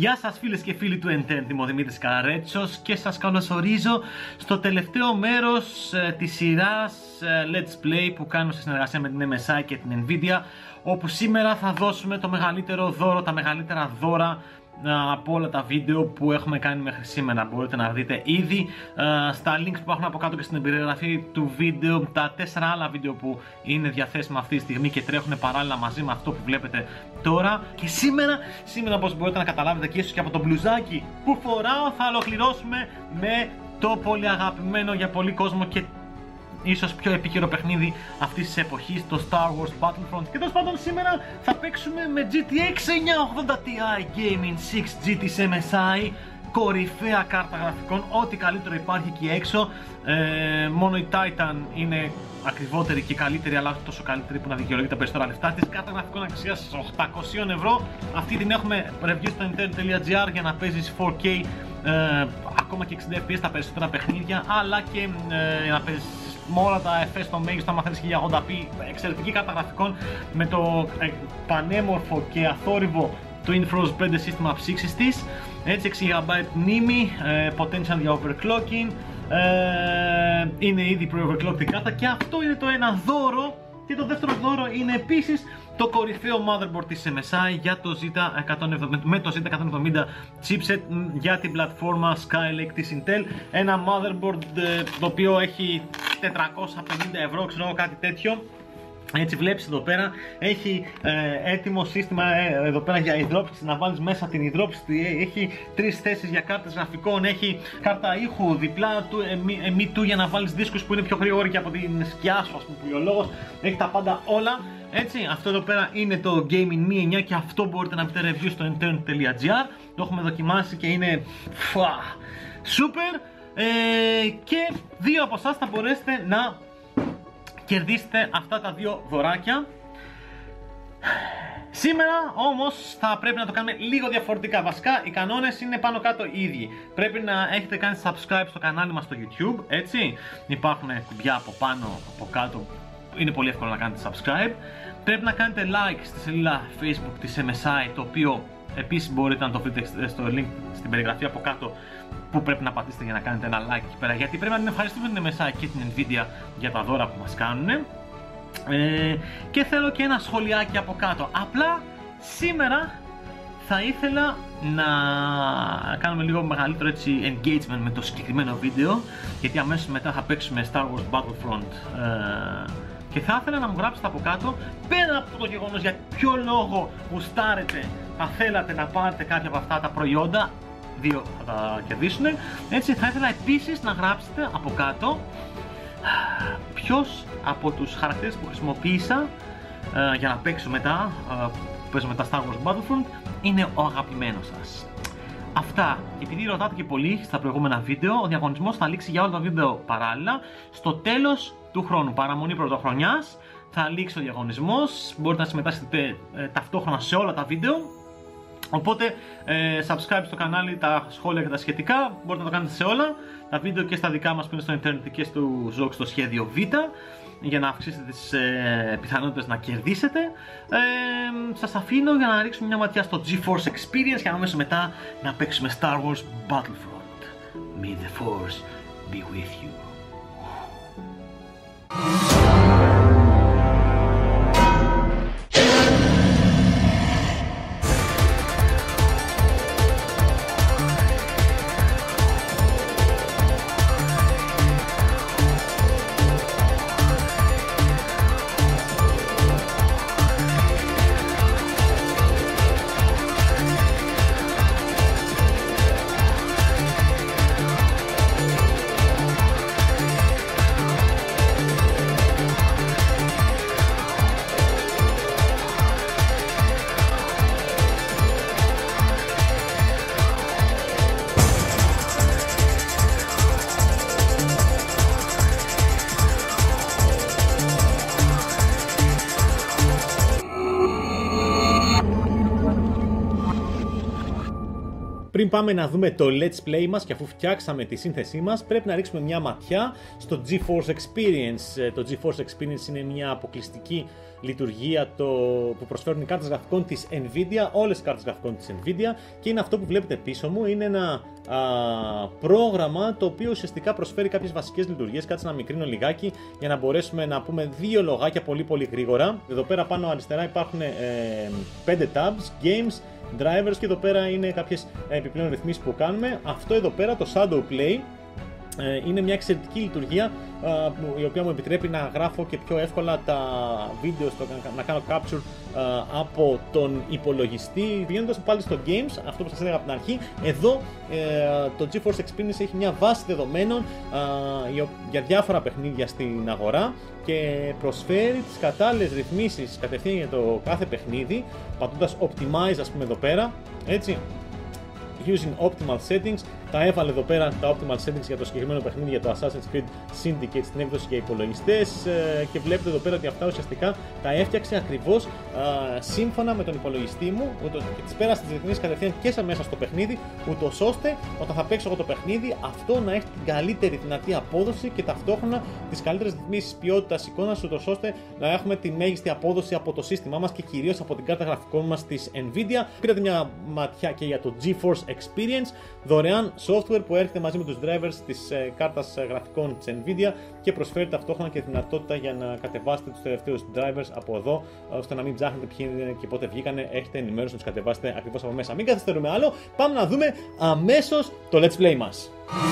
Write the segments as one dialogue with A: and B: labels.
A: Γεια σας φίλες και φίλοι του Entend, είμαι ο Δημήτρης Καρέτσος και σας καλωσορίζω στο τελευταίο μέρος της σειράς Let's Play που κάνουμε σε συνεργασία με την MSI και την Nvidia, όπου σήμερα θα δώσουμε το μεγαλύτερο δώρο, τα μεγαλύτερα δώρα από όλα τα βίντεο που έχουμε κάνει μέχρι σήμερα. Μπορείτε να δείτε ήδη στα links που υπάρχουν από κάτω και στην περιγραφή του βίντεο τα 4 άλλα βίντεο που είναι διαθέσιμα αυτή τη στιγμή και τρέχουν παράλληλα μαζί με αυτό που βλέπετε τώρα. Και σήμερα όπως μπορείτε να καταλάβετε και ίσως και από το μπλουζάκι που φοράω, θα ολοκληρώσουμε με το πολύ αγαπημένο για πολύ κόσμο και ίσως πιο επίκαιρο παιχνίδι αυτής της εποχής, το Star Wars Battlefront. Και τέλος πάντων σήμερα θα παίξουμε με GTX 980 Ti Gaming 6G της MSI, κορυφαία κάρτα γραφικών, ό,τι καλύτερο υπάρχει εκεί έξω. Μόνο η Titan είναι ακριβότερη και καλύτερη, αλλά όχι τόσο καλύτερη που να δικαιολογεί τα περισσότερα λεφτά της. Κάρτα γραφικών αξίας 800 ευρώ. Αυτή την έχουμε review στο Nintendo.gr για να παίζεις 4K, ακόμα και 60 FPS τα περισσότερα παιχνίδια, αλλά και να παίζεις με όλα τα FS στο μέγιστο, άμα θέλεις 1080p. Εξαιρετική κάρτα γραφικών με το πανέμορφο και αθόρυβο Twin Frost 5 σύστημα ψήξης της. Έτσι, 6GB μνήμη, potential για overclocking, είναι ήδη pre-overclocked η κάρτα και αυτό είναι το ένα δώρο. Και το δεύτερο δώρο είναι επίσης το κορυφαίο motherboard της MSI για το Z170, με το Z170 chipset για την πλατφόρμα Skylake της Intel. Ένα motherboard το οποίο έχει 450 ευρώ, ξέρω κάτι τέτοιο. Έτσι βλέπεις εδώ πέρα, έχει έτοιμο σύστημα εδώ πέρα για υδρόψυξη, να βάλεις μέσα την υδρόψυξη, έχει 3 θέσεις για κάρτες γραφικών, έχει κάρτα ήχου διπλά του M2 για να βάλεις δίσκους που είναι πιο γρήγοροι και από την σκιά σου, ας πούμε, που λέει ο λόγος. Έχει τα πάντα όλα. Έτσι, αυτό εδώ πέρα είναι το Gaming Mi 9 και αυτό μπορείτε να πείτε review στο Nintendo.gr. Το έχουμε δοκιμάσει και είναι super. Και δύο από εσάς θα μπορέσετε να κερδίσετε αυτά τα δύο δωράκια. Σήμερα όμως θα πρέπει να το κάνουμε λίγο διαφορετικά. Βασικά οι κανόνες είναι πάνω κάτω οι ίδιοι. Πρέπει να έχετε κάνει subscribe στο κανάλι μας στο YouTube, έτσι. Υπάρχουν κουμπιά από πάνω, από κάτω. Είναι πολύ εύκολο να κάνετε subscribe. Πρέπει να κάνετε like στη σελίδα Facebook της MSI, το οποίο επίσης μπορείτε να το βρείτε στο link στην περιγραφή από κάτω, που πρέπει να πατήσετε για να κάνετε ένα like εκεί πέρα, γιατί πρέπει να την ευχαριστούμε την MSI και την Nvidia για τα δώρα που μας κάνουν. Και θέλω και ένα σχολιάκι από κάτω. Απλά σήμερα θα ήθελα να κάνουμε λίγο μεγαλύτερο έτσι engagement με το συγκεκριμένο βίντεο, γιατί αμέσως μετά θα παίξουμε Star Wars Battlefront. Και θα ήθελα να μου γράψετε από κάτω, πέρα από το γεγονός για ποιο λόγο γουστάρετε, θα θέλατε να πάρετε κάποια από αυτά τα προϊόντα, δύο θα τα κερδίσουν. Έτσι, θα ήθελα επίσης να γράψετε από κάτω ποιος από τους χαρακτήρες που χρησιμοποίησα για να παίξω μετά, που παίζω μετά Star Wars Battlefront, είναι ο αγαπημένος σας. Αυτά. Και επειδή ρωτάτε και πολύ στα προηγούμενα βίντεο, ο διαγωνισμός θα λήξει για όλα τα βίντεο παράλληλα. Στο τέλος του χρόνου, παραμονή πρωτοχρονιάς, θα λήξει ο διαγωνισμός. Μπορείτε να συμμετάσχετε ταυτόχρονα σε όλα τα βίντεο. Οπότε subscribe στο κανάλι, τα σχόλια και τα σχετικά μπορείτε να το κάνετε σε όλα τα βίντεο και στα δικά μας που είναι στο Internet και στο Zox στο σχέδιο Β, για να αυξήσετε τις πιθανότητες να κερδίσετε. Σας αφήνω για να ρίξουμε μια ματιά στο GeForce Experience και αμέσως μετά να παίξουμε Star Wars Battlefront. May the Force be with you. Πριν πάμε να δούμε το Let's Play μας και αφού φτιάξαμε τη σύνθεσή μας, πρέπει να ρίξουμε μια ματιά στο GeForce Experience. Το GeForce Experience είναι μια αποκλειστική λειτουργία που προσφέρουν οι κάρτες γραφικών της Nvidia, όλες οι κάρτες γραφικών της Nvidia, και είναι αυτό που βλέπετε πίσω μου. Είναι ένα πρόγραμμα το οποίο ουσιαστικά προσφέρει κάποιες βασικές λειτουργίες. Κάτσε να μικρύνω λιγάκι για να μπορέσουμε να πούμε δύο λογάκια πολύ γρήγορα. Εδώ πέρα πάνω αριστερά υπάρχουν 5 tabs, games, drivers, και εδώ πέρα είναι κάποιες επιπλέον ρυθμίσεις που κάνουμε. Αυτό εδώ πέρα, το Shadow Play, είναι μια εξαιρετική λειτουργία η οποία μου επιτρέπει να γράφω και πιο εύκολα τα βίντεο, να κάνω capture από τον υπολογιστή. Πηγαίνοντας πάλι στο Games, αυτό που σας έλεγα από την αρχή, εδώ το GeForce Experience έχει μια βάση δεδομένων για διάφορα παιχνίδια στην αγορά και προσφέρει τις κατάλληλες ρυθμίσεις κατευθείαν για το κάθε παιχνίδι, πατώντας Optimize, ας πούμε εδώ πέρα, έτσι, using optimal settings. Τα έβαλε εδώ πέρα τα optimal settings για το συγκεκριμένο παιχνίδι, για το Assassin's Creed Syndicate στην έκδοση για υπολογιστές, και βλέπετε εδώ πέρα ότι αυτά ουσιαστικά τα έφτιαξε ακριβώς σύμφωνα με τον υπολογιστή μου και τις πέρασε τις ρυθμίσεις κατευθείαν και μέσα στο παιχνίδι, ούτως ώστε όταν θα παίξω εγώ το παιχνίδι αυτό να έχει την καλύτερη δυνατή απόδοση και ταυτόχρονα τις καλύτερες ρυθμίσεις ποιότητας εικόνας, ούτως ώστε να έχουμε τη μέγιστη απόδοση από το σύστημά μας και κυρίως από την κάρτα γραφικών μας της Nvidia. Πήρατε μια ματιά και για το GeForce Experience, δωρεάν software που έρχεται μαζί με τους drivers της κάρτας γραφικών της Nvidia και προσφέρει ταυτόχρονα και δυνατότητα για να κατεβάσετε τους τελευταίους drivers από εδώ, ώστε να μην ψάχνετε ποιοι είναι και πότε βγήκανε. Έχετε ενημέρωση να τους κατεβάσετε ακριβώς από μέσα. Μην καθυστερούμε άλλο, πάμε να δούμε αμέσως το Let's Play μας.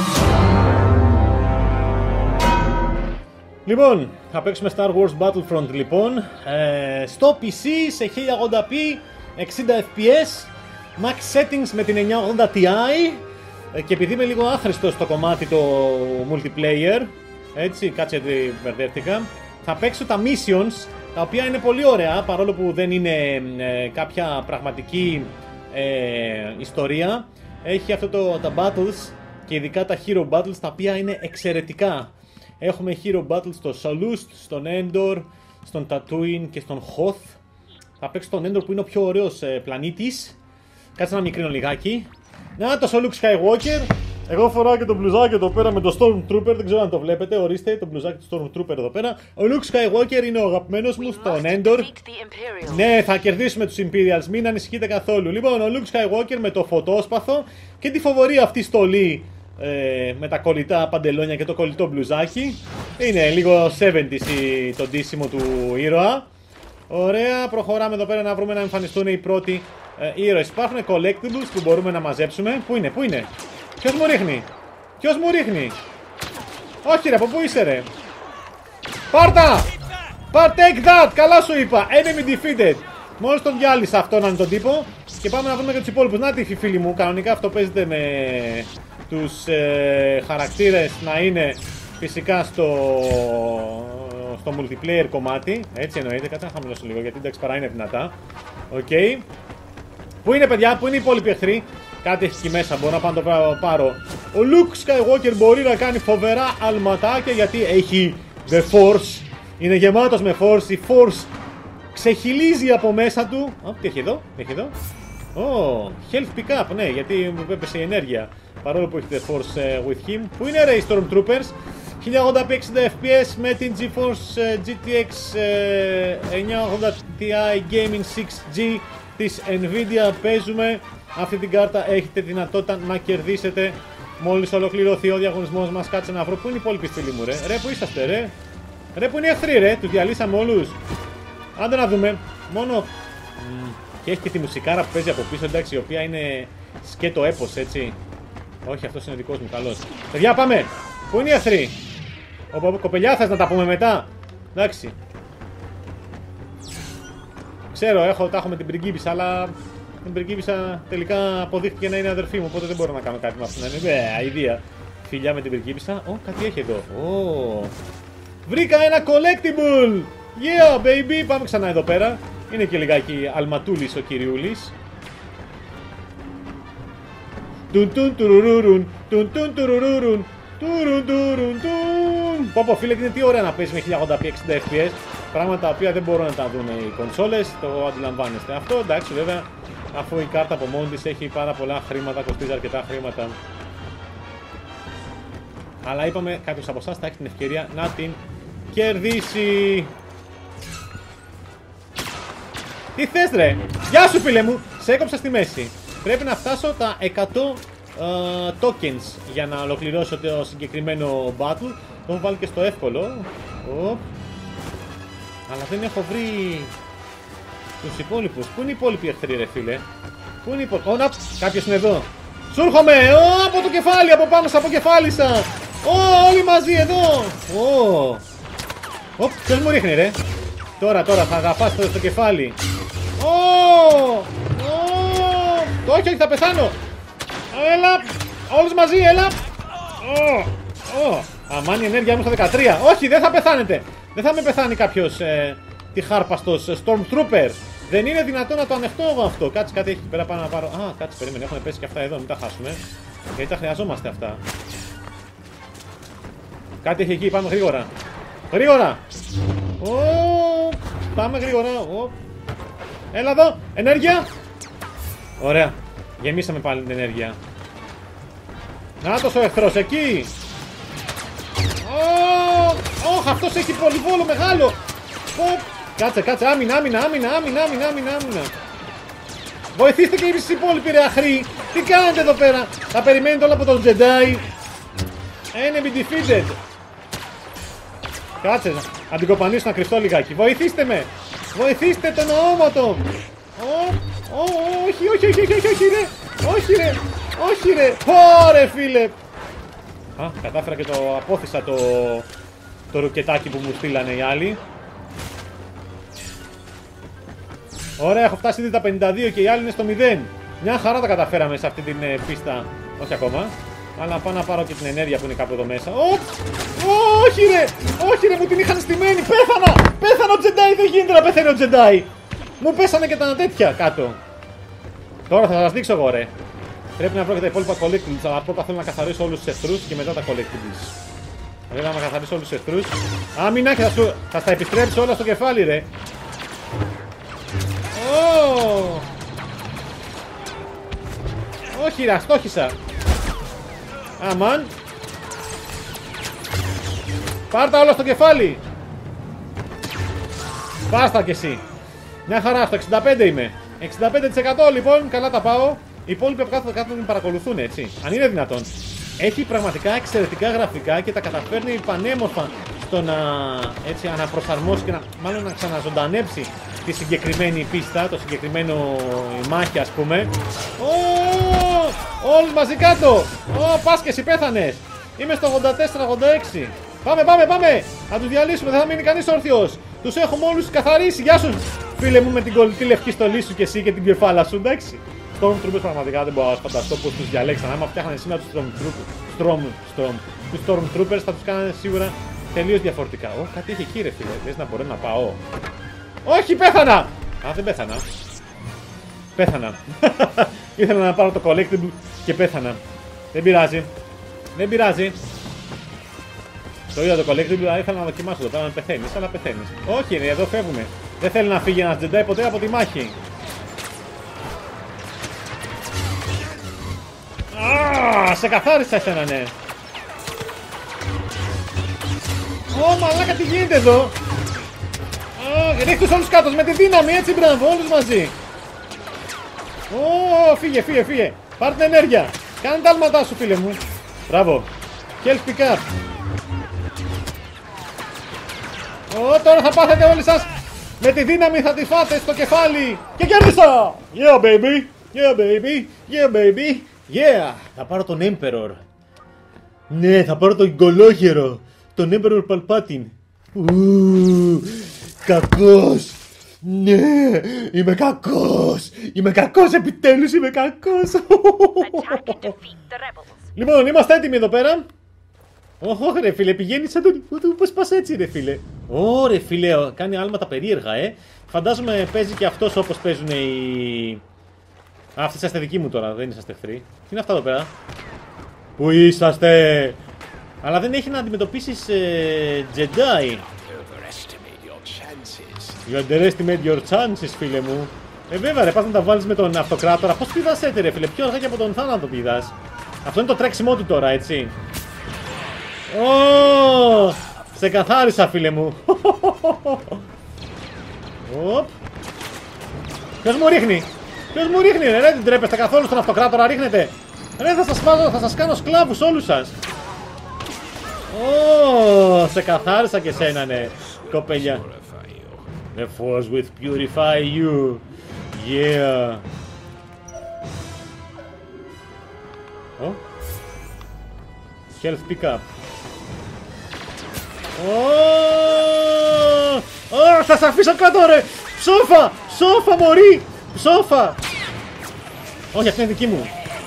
A: Λοιπόν, θα παίξουμε Star Wars Battlefront λοιπόν, στο PC σε 1080p, 60 fps, max settings με την 980 Ti, και επειδή είμαι λίγο άχρηστος στο κομμάτι το multiplayer, έτσι, κάτσε ότι μπερδεύτηκα, θα παίξω τα missions, τα οποία είναι πολύ ωραία, παρόλο που δεν είναι κάποια πραγματική ιστορία. Έχει αυτό τα battles και ειδικά τα hero battles, τα οποία είναι εξαιρετικά. Έχουμε hero battles στο Salust, στον Endor, στον Tatooine και στον Hoth. Θα παίξω τον Endor που είναι ο πιο ωραίος πλανήτης. Κάτσε να μικρύνω λιγάκι. Να το Luke Skywalker. Εγώ φοράω και το μπλουζάκι εδώ πέρα με το Stormtrooper. Δεν ξέρω αν το βλέπετε. Ορίστε το μπλουζάκι του Stormtrooper εδώ πέρα. Ο Luke Skywalker είναι ο αγαπημένος μου στον Endor. Ναι, θα κερδίσουμε τους Imperials. Μην ανησυχείτε καθόλου. Λοιπόν, ο Luke Skywalker με το φωτόσπαθο και τη φοβερή αυτή στολή με τα κολλητά παντελόνια και το κολλητό μπλουζάκι. Είναι λίγο 70's το ντύσιμο του ήρωα. Ωραία, προχωράμε εδώ πέρα να βρούμε να εμφανιστούν οι πρώτοι ήρωες. Υπάρχουν collectibles που μπορούμε να μαζέψουμε. Πού είναι, πού είναι? Ποιος μου ρίχνει? Ποιος μου ρίχνει? Όχι ρε, από πού είσαι ρε? Πάρτα! Take that! Καλά σου είπα! Enemy defeated! Μόλις τον διάλυσα αυτόν αν τον τύπο. Και πάμε να βρούμε και τους υπόλοιπους. Να τη φίλοι μου, κανονικά αυτό παίζεται με τους χαρακτήρες να είναι φυσικά στο multiplayer κομμάτι. Έτσι εννοείται, κάτσε να χαμηλώσω λίγο γιατί εντάξει παρά είναι δυνατά. Οκ. Πού είναι παιδιά, πού είναι οι υπόλοιποι εχθροί? Κάτι έχει εκεί μέσα, μπορώ να πάω να το πάρω. Ο Luke Skywalker μπορεί να κάνει φοβερά αλματάκια γιατί έχει The Force. Είναι γεμάτος με Force, η Force ξεχυλίζει από μέσα του. Τι έχει εδώ, έχει εδώ. Health pick up, ναι, γιατί μου έπεσε η ενέργεια. Παρόλο που έχει The Force with him. Πού είναι ρε οι Stormtroopers? 1080p 60 fps με την GeForce GTX 980 Ti Gaming 6G της Nvidia παίζουμε. Αυτή την κάρτα έχετε δυνατότητα να κερδίσετε μόλις ολοκληρωθεί ο διαγωνισμός μας. Κάτσε να βρω πού είναι οι υπόλοιποι φίλοι μου ρε. Ρε που είσαστε ρε? Ρε που είναι οι εχθροί ρε? Τους διαλύσαμε όλους. Άντε να δούμε. Μόνο και έχει και τη μουσικάρα που παίζει από πίσω, εντάξει, η οποία είναι σκέτο έπος, έτσι. Όχι, αυτός είναι ο δικός μου, καλός. Παιδιά, πάμε! Πού είναι οι εχθροί? Κοπελιά, θες να τα πούμε μετά? Εντάξει. Ξέρω, τα έχω με την πριγκίπισσα, αλλά την πριγκίπισσα τελικά αποδείχτηκε να είναι αδερφή μου, οπότε δεν μπορώ να κάνω κάτι με αυτήν. Είναι αηδία. Φιλιά με την πριγκίπισσα. Κάτι έχει εδώ. Βρήκα ένα collectible! Yeah, baby! Πάμε ξανά εδώ πέρα. Είναι και λιγάκι αλματούλης ο κυριούλης. Πω φίλε, είναι τι ωραία να παίζει με 1080p 60 fps. Πράγματα τα οποία δεν μπορούν να τα δουν οι κονσόλες. Το αντιλαμβάνεστε αυτό. Εντάξει, βέβαια
B: Αφού η κάρτα από μόνη της έχει πάρα πολλά χρήματα, κοστίζει αρκετά χρήματα. Αλλά είπαμε κάποιος από εσάς θα έχει την ευκαιρία να την κερδίσει. Τι θες ρε? Γεια σου φίλε μου! Σε έκοψα στη μέση. Πρέπει να φτάσω τα 100 tokens για να ολοκληρώσω το συγκεκριμένο battle. Το έχω βάλει και στο εύκολο. Αλλά δεν έχω βρει τους υπόλοιπους. Πού είναι οι υπόλοιποι εχθροί ρε φίλε? Πού είναι οι υπόλοιποι? Κάποιος είναι εδώ. Σου έρχομαι! Από το κεφάλι! Από πάνω σε αποκεφάλισα! Όλοι μαζί εδώ! Ποιος μου ρίχνει ρε? Τώρα θα αγαφάς στο κεφάλι. Όχι, θα πεθάνω! Έλα! Όλους μαζί, έλα! Αμάν η ενέργεια μου στα 13. Όχι, δεν θα πεθάνετε! Δεν θα με πεθάνει κάποιος τυχάρπαστος Stormtrooper. Δεν είναι δυνατόν να το ανεχτώ εγώ αυτό. Κάτσε, κάτι έχει εκεί πέρα πάνω να πάρω. Κάτσε, περίμενε, έχουν πέσει και αυτά εδώ, μην τα χάσουμε. Γιατί τα χρειαζόμαστε αυτά. Κάτι έχει εκεί, πάμε γρήγορα. Γρήγορα! Πάμε γρήγορα. Έλα εδώ, ενέργεια! Ωραία, γεμίσαμε πάλι την ενέργεια. Νάτος ο εχθρός, εκεί! Αυτός έχει πολυβόλο μεγάλο! Κάτσε, άμυνα! Βοηθήστε και οι υπόλοιποι ρε αχροί! Τι κάνετε εδώ πέρα? Θα περιμένετε όλα από τον Jedi! Enemy defeated! Κάτσε, να την κοπανίσω να κρυφτώ λιγάκι. Βοηθήστε με! Βοηθήστε τον αόματο! Όχι ρε! Ωρε φίλε! Κατάφερα και το απόθυσα το ρουκετάκι που μου στείλανε οι άλλοι. Ωραία, έχω φτάσει ήδη τα 52 και οι άλλοι είναι στο 0. Μια χαρά τα καταφέραμε σε αυτή την πίστα. Όχι ακόμα. Αλλά πάω να πάρω και την ενέργεια που είναι κάπου εδώ μέσα. Όχι ρε, μου την είχαν στημένη. Πέθανα ο Jedi, δεν γίνεται να πεθαίνει ο Jedi. Μου πέσανε και τα τέτοια κάτω. Τώρα θα σας δείξω εγώ ρε. Πρέπει να βρω και τα υπόλοιπα collectibles. Αλλά πρώτα θέλω να καθαρίσω όλους τους εχθρούς και μετά τα collectibles. Πρέπει να καθαρίσω όλους τους εχθρούς. Άμυνα και θα στα επιστρέψω όλα στο κεφάλι ρε. Όχι ρε, αστόχησα. Αμάν. Πάρτα όλα στο κεφάλι. Πάστα κι εσύ. Μια χαρά, στο 65 είμαι. 65% λοιπόν, καλά τα πάω. Οι υπόλοιποι από κάτω με παρακολουθούν έτσι. Αν είναι δυνατόν. Έχει πραγματικά εξαιρετικά γραφικά και τα καταφέρνει πανέμορφα στο να έτσι αναπροσαρμόσει και μάλλον να ξαναζωντανέψει τη συγκεκριμένη πίστα, το συγκεκριμένο μάχη ας πούμε. Όλοι μαζί κάτω. Πας και εσύ πέθανες. Είμαι στο 84-86. Πάμε. Να τους διαλύσουμε, δεν θα μείνει κανείς όρθιος. Τους έχουμε όλους καθαρίσει. Γεια σου φίλε μου με την κολλητή λευκή στολή σου και εσύ και την κεφάλα σου, εντάξει. Stormtroopers πραγματικά δεν μπορώ να φανταστώ πως τους διαλέξαν. Άμα φτιάχνανε σήμερα τους Stormtroopers θα τους κάνανε σίγουρα τελείως διαφορετικά. Κάτι έχει εκεί ρε φίλε, θες να μπορώ να πάω? Όχι, πέθανα! Δεν πέθανα. Πέθανα. Ήθελα να πάρω το collectible και πέθανα. Δεν πειράζει. Το είδα το collectible, αλλά ήθελα να δοκιμάσω εδώ πέρα να πεθαίνεις, αλλά πεθαίνεις. Όχι, εδώ φεύγουμε. Δεν θέλει να φύγει ένας Jedi ποτέ από τη μάχη. Σε καθάρισα εσένα, ναι. Μαλάκα, τι γίνεται εδώ? Ρίχ' τους όλους κάτω με τη δύναμη, έτσι μπράβο, όλους μαζί. Φύγε. Πάρ' την ενέργεια. Κάνε τα άλματά σου φίλε μου. Μπράβο. Health pick up. Τώρα θα πάθετε όλοι σας. Με τη δύναμη θα τη φάτε στο κεφάλι. Και κέρδισα. Yeah baby. Yeah. Θα πάρω τον Emperor. Ναι, θα πάρω τον γκολόγερο. Τον Emperor Palpatine. Κακός. Ναι, είμαι κακός, επιτέλους είμαι κακός. Λοιπόν, είμαστε έτοιμοι εδώ πέρα. Όχι ρε φίλε, πηγαίνει σαν τον... Πώς πας έτσι ρε φίλε? Ωρε φίλε, κάνει άλματα περίεργα Φαντάζομαι παίζει και αυτός όπως παίζουν οι... Αυτοί είσαστε δικοί μου τώρα, δεν είσαστε εχθροί. Τι είναι αυτά εδώ πέρα? Πού είσαστε? Αλλά δεν έχει να αντιμετωπίσεις Jedi. You underestimate your chances, φίλε μου. Βέβαια, ρε, πας να τα βάλεις με τον αυτοκράτορα. Πώς πηδάς έτσι, ρε φίλε, πιο αργά και από τον θάνατο πηδάς. Αυτό είναι το τρέξιμό του τώρα, έτσι. Ω, σε καθάρισα, φίλε μου. Ποιος μου ρίχνει? Ποιος μου ρίχνει, ρε, δεν τρέπεστε καθόλου στον αυτοκράτορα, ρίχνετε. Ρε, θα σας κάνω σκλάβους όλους σας. Ω, σε καθάρισα και σένα, ναι, κοπέλια. The force will purify you. Yeah. Health pick up. Θα σε αφήσω κάτω, ρε! Ψόφα! Ψόφα, μωρή! Ψόφα! Όχι, αυτή είναι δική μου.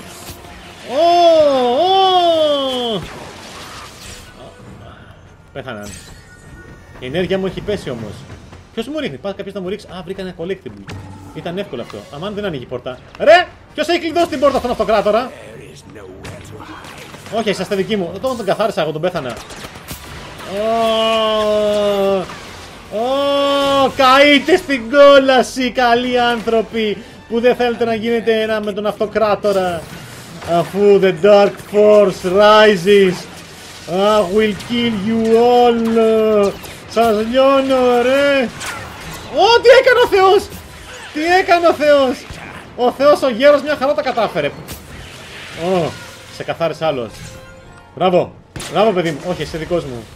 B: Πέθαναν. Η ενέργεια μου έχει πέσει όμως. Ποιος μου ρίχνει? Πας κάποιος να μου ρίξει. Α, βρήκα ένα collectible. Ήταν εύκολο αυτό. Αμάν δεν ανοίγει η πόρτα. Ρε! Ποιος έχει κλειδώσει την πόρτα στον αυτοκράτορα? Όχι, είσαστε δικοί μου. Τον καθάρισα, εγώ τον πέθανα. Καείτε στην κόλαση, καλοί άνθρωποι, που δεν θέλετε να γίνετε ένα με τον αυτοκράτορα. Αφού the dark force rises, I will kill you all. Σας λιώνω, ρε. Τι έκανε ο Θεός! Τι έκανε ο Θεός! Ο Θεός ο γέρος μια χαρά τα κατάφερε. Σε καθάρισε άλλος. Μπράβο! Μπράβο, παιδί μου! Όχι, είσαι δικός μου.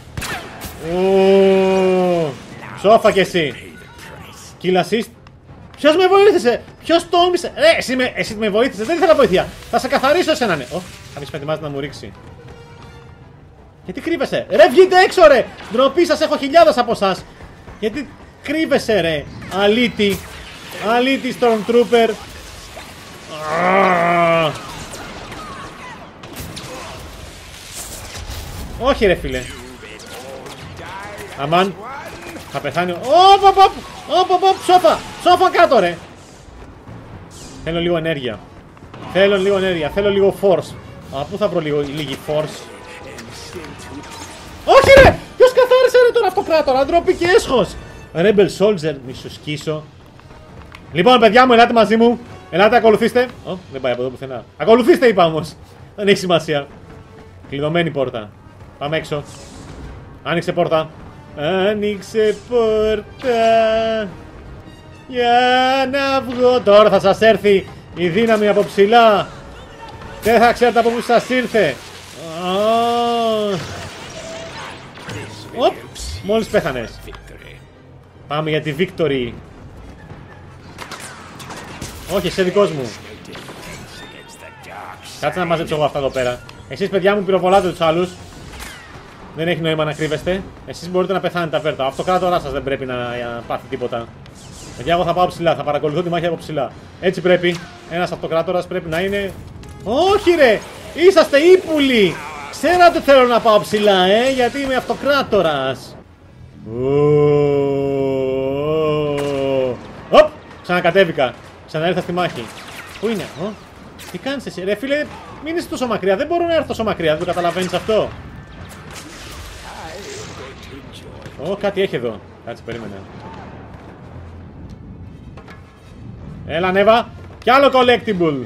B: Σόφα κι εσύ! Kill assist. Ποιος με βοήθησε! Ποιος τόλμησε! Εσύ με βοήθησες! Δεν ήθελα βοήθεια! Θα σε καθαρίσω εσένα, ναι! Κάποιος ετοιμάζεται να μου ρίξει. Γιατί κρύβεσαι! Ρε, βγείτε έξω, ρε! Ντροπή σας, έχω χιλιάδες από εσάς! Γιατί κρύβεσαι, ρε! Αλήτη! Αλήτη, Stormtrooper! Όχι, ρε φίλε! Αμάν! Θα πεθάνει. Ψόφα! Ψόφα κάτω, ρε! Θέλω λίγο ενέργεια. Θέλω λίγο ενέργεια. Θέλω λίγο force. Πού θα βρω λίγη force? Όχι, ρε! Ποιος καθάρισε, ρε, τον αυτοκράτορα? Ντροπή και έσχος! Rebel soldier, μη σου σκίσω. Λοιπόν, παιδιά μου, ελάτε μαζί μου. Ελάτε, ακολουθήστε. Δεν πάει από εδώ πουθενά. Ακολουθήστε, είπα όμως. Δεν έχει σημασία. Κλειδωμένη πόρτα. Πάμε έξω. Άνοιξε πόρτα. Άνοιξε πόρτα. Για να βγω. Τώρα θα σας έρθει η δύναμη από ψηλά. Δεν θα ξέρετε από πού σας ήρθε. Μόλις πέθανες. Πάμε για τη victory. Όχι, είσαι δικός μου. Κάτσε να μαζέψω εγώ αυτά εδώ πέρα. Εσείς, παιδιά μου, πυροβολάτε τους άλλους. Δεν έχει νόημα να κρύβεστε. Εσείς μπορείτε να πεθάνετε αβέρτα. Ο αυτοκράτοράς σας δεν πρέπει να πάθει τίποτα. Παιδιά, εγώ θα πάω ψηλά. Θα παρακολουθώ τη μάχη από ψηλά. Έτσι πρέπει. Ένας αυτοκράτορας πρέπει να είναι. Όχι, ρε! Είσαστε ύπουλοι! Ξέρατε ότι θέλω να πάω ψηλά, γιατί είμαι αυτοκράτορας. Ξανακατέβηκα. Ξαναήρθα στη μάχη. Πού είναι? Τι κάνεις εσύ? Ρε φίλε, μην είσαι τόσο μακριά. Δεν μπορώ να έρθω τόσο μακριά. Δεν το καταλαβαίνεις αυτό? Κάτι έχει εδώ. Κάτσε, περίμενε. Έλα, ανέβα. Κι άλλο collectible.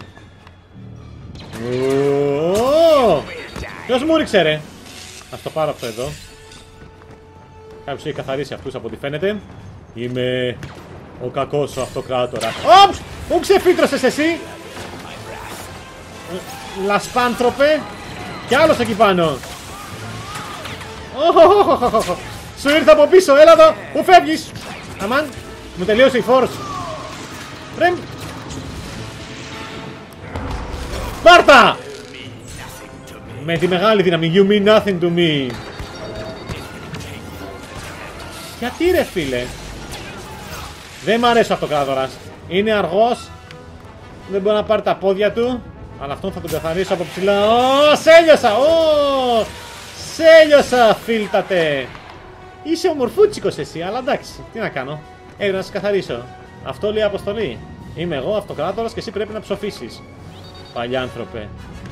B: Ποιος μου ρίξε, ρε? Ας το πάρω αυτό εδώ. Κάποιος έχει καθαρίσει αυτούς από ό,τι φαίνεται. Είμαι ο κακός ο αυτοκράτορας. Πού ξεφύτρωσες εσύ? Λασπάνθρωπε. Κι άλλος εκεί πάνω. Σου ήρθα από πίσω, έλα εδώ. Πού φεύγεις? Αμάν, μου τελείωσε η force. Ρε. Πάρτα! Με τη μεγάλη δύναμη. You mean nothing to me. Γιατί, ρε φίλε? Δεν μ' αρέσει ο αυτοκράτορας. Είναι αργός. Δεν μπορεί να πάρει τα πόδια του. Αλλά αυτόν θα τον καθαρίσω από ψηλά. Σέλιωσα! Σέλιωσα, φίλτατε! Είσαι ομορφούτσικος εσύ, αλλά εντάξει, τι να κάνω. Να σε καθαρίσω. Αυτό λέει αποστολή. Είμαι εγώ αυτοκράτορας και εσύ πρέπει να ψοφήσεις. Παλιάνθρωπε.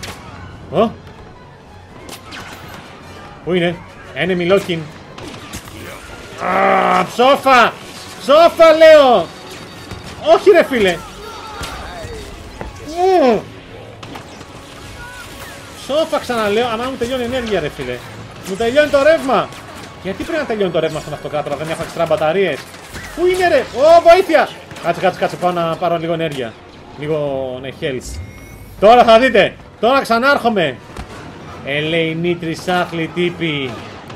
B: Πού είναι? Enemy locking. Ψόφα! Ψόφα, λέω! Όχι ρε φίλε. Σόφα ξαναλέω, άμα μου τελειώνει η ενέργεια ρε φίλε. Μου τελειώνει το ρεύμα. Γιατί πρέπει να τελειώνει το ρεύμα στον αυτοκράτορα, δεν έχω εξτρά μπαταρίες. Πού είναι ρε, βοήθεια. Κάτσε, πάω να πάρω λίγο ενέργεια. Λίγο health. Τώρα θα δείτε, τώρα ξανάρχομαι. Ελεηνή τρισάχλη τύπη.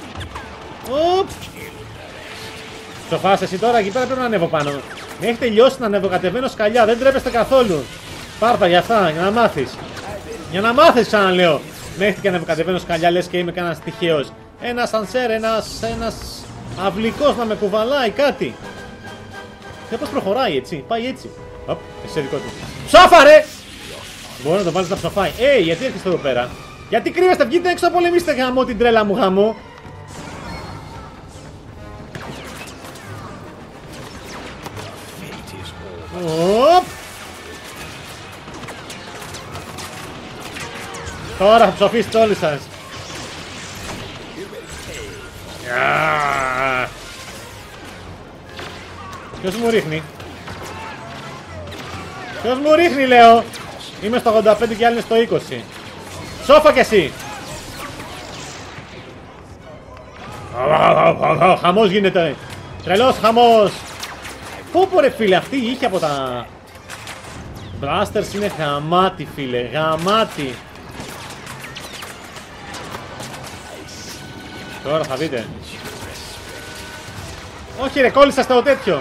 B: Σοφάς εσύ τώρα, εκεί πέρα πρέπει να ανέβω πάνω. Με έχει τελειώσει να ανέβω, κατεβαίνω σκαλιά, δεν τρέπεστε καθόλου. Πάρτα για αυτά, για να μάθεις. Για να μάθεις ξαναλέω. Μέχρι και να κατεβαίνω σκαλιά λες και είμαι κανένας τυχαίος. Ένας σανσέρ, ένας αυλικός να με κουβαλάει κάτι. Δεν πως προχωράει έτσι, πάει έτσι. Οπ, εσύ δικό του. Ψόφα ρε! Μπορεί να το βάλεις να ψοφάει. Γιατί έρχεστε εδώ πέρα? Γιατί κρύβεστε, βγείτε έξω να πολεμήσετε γαμό την τρέλα μου γαμό. Οπ. Τώρα θα ψοφήσετε όλοι σας. Ποιος μου ρίχνει? Ποιος μου ρίχνει λέω? Είμαι στο 85 και άλλοι είναι στο 20. Σόφα κι εσύ. Χαμός γίνεται. Τρελός χαμός. Πω ρε φίλε, αυτή η ήχη από τα Blasters είναι γαμάτι φίλε, γαμάτι. Τώρα θα δείτε. Όχι ρε, κόλλησα στο τέτοιο.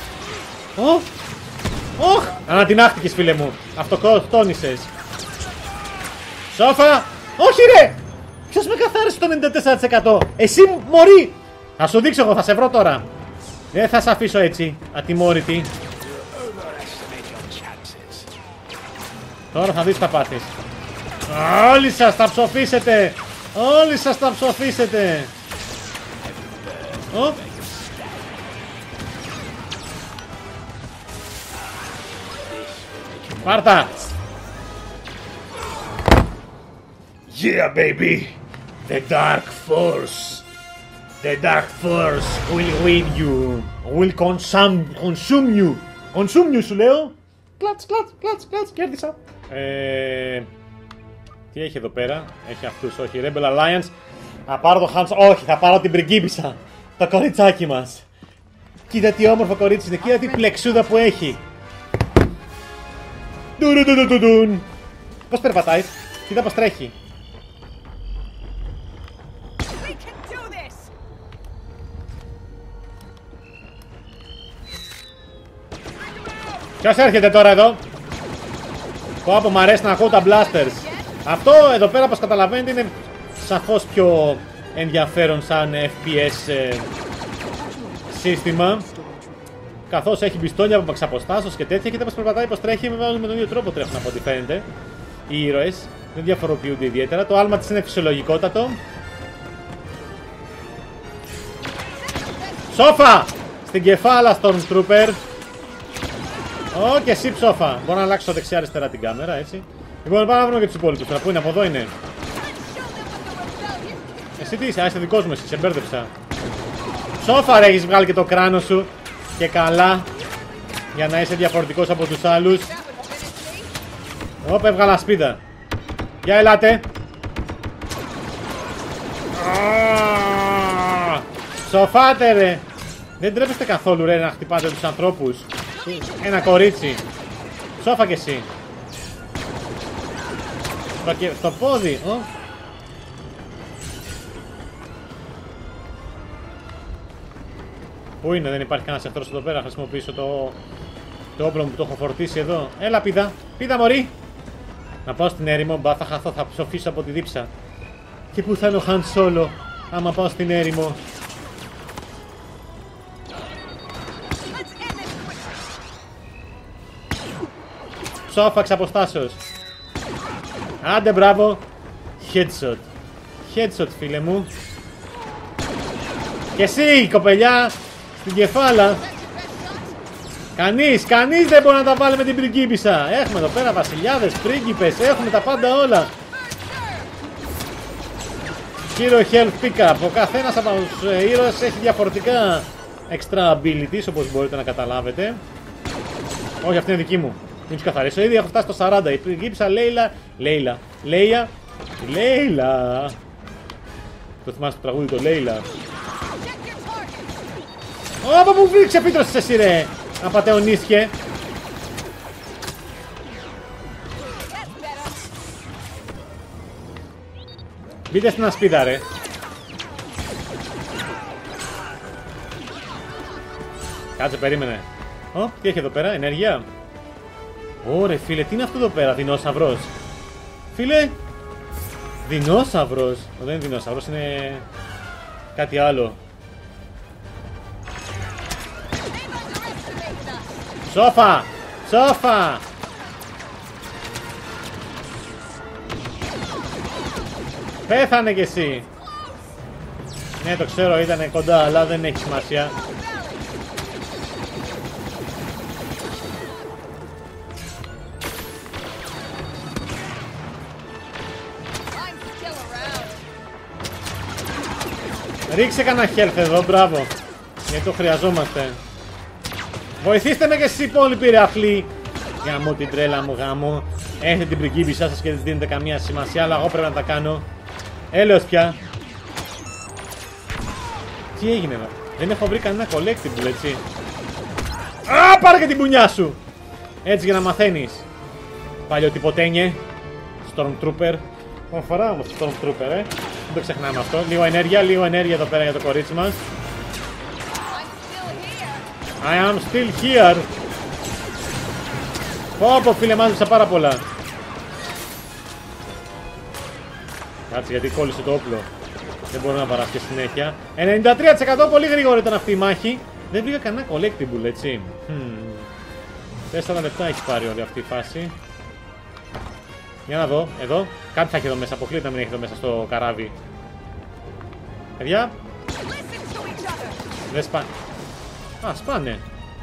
B: Ανατινάχτηκες φίλε μου. Αυτοκτόνησες. Σόφα. Όχι ρε. Ποιος με καθάρισε το 94%? Εσύ μωρή. Θα σου δείξω εγώ, θα σε βρω τώρα. Δεν θα σε αφήσω έτσι, ατιμόρυτη. Τώρα θα δεις τα πάθεις. Όλοι σας θα ψοφήσετε. Όλοι σας θα ψοφήσετε. Πάρτα. Yeah baby. The dark force. The dark force will win you. Will consume you. Consume you σου λέω. Κλατς, κέρδισα. Τι έχει εδώ πέρα? Έχει αυτούς, όχι. Rebel Alliance. Θα πάρω το Hans, όχι, θα πάρω την πριγκίπισσα. Το κοριτσάκι μας. Κοίτα τι όμορφο κορίτσι είναι, κοίτα τι πλεξούδα που έχει. Πώς περπατάει, κοίτα πως τρέχει. Ποιος έρχεται τώρα εδώ? Πω μ' αρέσει να ακούω τα blasters. Αυτό εδώ πέρα όπως καταλαβαίνετε είναι σαφώς πιο ενδιαφέρον σαν FPS σύστημα. Καθώς έχει πιστόλια από εξαποστάσεως και τέτοια, κοίτα πως περπατάει, πως τρέχει, με τον ίδιο τρόπο τρέχουν από ό,τι φαίνεται. Οι ήρωες δεν διαφοροποιούνται ιδιαίτερα, το άλμα της είναι φυσιολογικότατο. Σόφα! Στην κεφάλα Stormtrooper. Και εσύ ψόφα. Μπορώ να αλλάξω δεξιά-αριστερά την κάμερα, έτσι. Λοιπόν, πάμε να βρούμε και τους υπόλοιπους. Τώρα πού είναι, από εδώ είναι. Εσύ τι είσαι, είσαι δικός μου, εσύ, σε μπέρδεψα. Ψόφα ρε, έχεις βγάλει και το κράνο σου. Και καλά. Για να είσαι διαφορετικός από τους άλλους. Έβγαλα σπίδα. Για ελάτε. Ψοφάτε ρε. Δεν τρέπεστε καθόλου ρε να χτυπάτε τους ανθρώπους. Ένα κορίτσι. Ψόφα κι εσύ. Στο πόδι. Πού είναι, δεν υπάρχει κανένας εχθρός εδώ πέρα. Χρησιμοποιήσω το όπλο μου που το έχω φορτίσει εδώ. Έλα πίδα, πίδα μωρή. Να πάω στην έρημο, μπα θα χαθώ, θα ψοφήσω από τη δίψα. Και πού θα είναι ο Han Solo άμα πάω στην έρημο? Ψόφα εξ αποστάσεως. Άντε μπράβο. Headshot. Headshot φίλε μου. Και εσύ κοπελιά. Στην κεφάλα. Κανείς δεν μπορεί να τα βάλει με την πριγκίπισσα. Έχουμε εδώ πέρα βασιλιάδες, πρίγκιπες. Έχουμε τα πάντα όλα. Hero Health Pickup. Ο καθένας από τους ήρωες έχει διαφορετικά extra abilities, όπως μπορείτε να καταλάβετε. Όχι, αυτή είναι δική μου. Μην του καθαρίσω. Ήδη έχω φτάσει στο 40. Η πριγκίπισσα Λέια. Το θυμάσαι το τραγούδι το Λέιλα. Ωπα μου ξεφύτρωσες εσύ ρε. Απατεωνίστηκε. Μπείτε στην ασπίδα ρε. Κάτσε, περίμενε. Τι έχει εδώ πέρα, ενέργεια. Ωρε φίλε, τι είναι αυτό εδώ πέρα, δεινόσαυρος. Φίλε, δεινόσαυρος. Δεν είναι δεινόσαυρος, είναι κάτι άλλο. Σόφα! Πέθανε κι εσύ. Ναι, το ξέρω, ήταν κοντά, αλλά δεν έχει σημασία. Ρίξε κανένα health εδώ, μπράβο. Γιατί το χρειαζόμαστε. Βοηθήστε με και εσείς οι υπόλοιποι ρε αχλοί. Γαμώ την τρέλα μου, γαμώ. Έχετε την πριγκίπισσά σας και δεν δίνετε καμία σημασία, αλλά εγώ πρέπει να τα κάνω. Έλεος πια. Τι έγινε εδώ. Δεν έχω βρει κανένα collectible, έτσι. Α, πάρε και την πουνιά σου. Έτσι για να μαθαίνεις. Παλιοτυποτένιε. Stormtrooper. Φορά όμως Stormtrooper, Δεν το ξεχνάμε αυτό. Λίγο ενέργεια εδώ πέρα για το κορίτσι μας. I am still here. Πω φίλε, μάζεψα πάρα πολλά. Κάτσε γιατί κόλλησε το όπλο. Δεν μπορώ να παράσχει συνέχεια. 93% πολύ γρήγορα ήταν αυτή η μάχη. Δεν βρήκα κανένα collectible, έτσι. 4 λεπτά έχει πάρει όλη αυτή η φάση. Για να δω, εδώ. Κάτι θα έχει εδώ μέσα. Αποκλείται να μην έχει εδώ μέσα στο καράβι. Παιδιά. Δεν σπάνε. Α, σπάνε.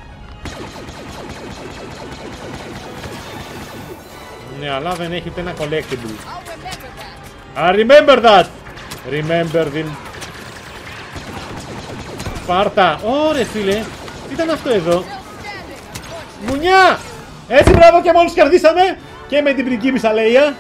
B: Ναι, αλλά δεν έχει ούτε ένα collectible. I remember that! Remember the... Σπάρτα! Ωρε φίλε! Τι ήταν αυτό εδώ? Μουνιά! Έτσι μπράβο και μόλις κερδίσαμε! Και με την πριγκίπισσα Λέια!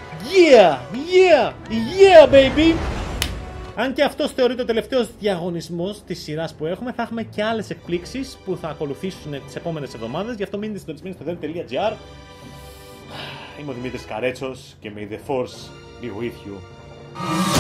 B: Yeah, baby! Αν και αυτός θεωρείται ο τελευταίος διαγωνισμός της σειράς που έχουμε, θα έχουμε και άλλες εκπλήξεις που θα ακολουθήσουν τις επόμενες εβδομάδες. Γι' αυτό μείνετε συντονισμένοι στο Del.gr. Είμαι ο Δημήτρης Καρέτσος και may the force be with you.